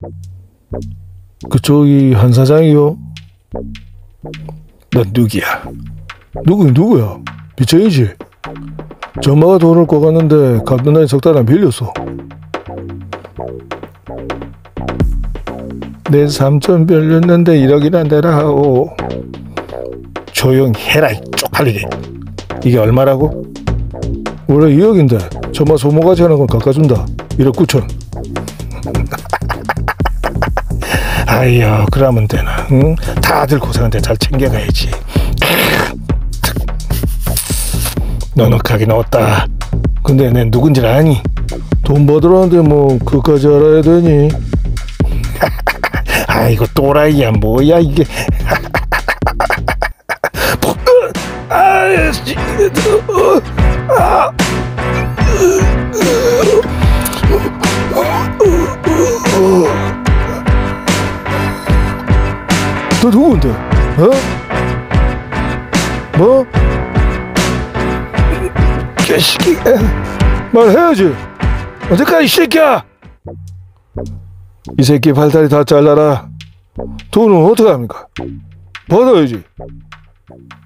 그쪽이 한 사장이요? 넌 누구야? 누구야? 빚쟁이지? 전마가 돈을 꿔갔는데 갚는 날이 석 달이나 빌렸어. 내 삼촌 빌렸는데 1억이나 내라 하오. 조용히 해라 이 쪽팔리게. 이게 얼마라고? 원래 2억인데 전마 소모가지 하는 건 깎아준다. 1억 9천. 아이야 그러면 되나. 응? 다들 고생한데 잘 챙겨가야지. 넉넉하게 넣었다. 근데 내 누군지 아니? 돈 받으라는데 뭐 그까지 알아야 되니? 아이고 또라이야 뭐야 이게. 너 누군데? 어? 뭐? 개새끼 말해야지. 언제까지 이 새끼야? 이 새끼 발다리 다 잘라라. 돈은 어떻게 합니까? 받아야지.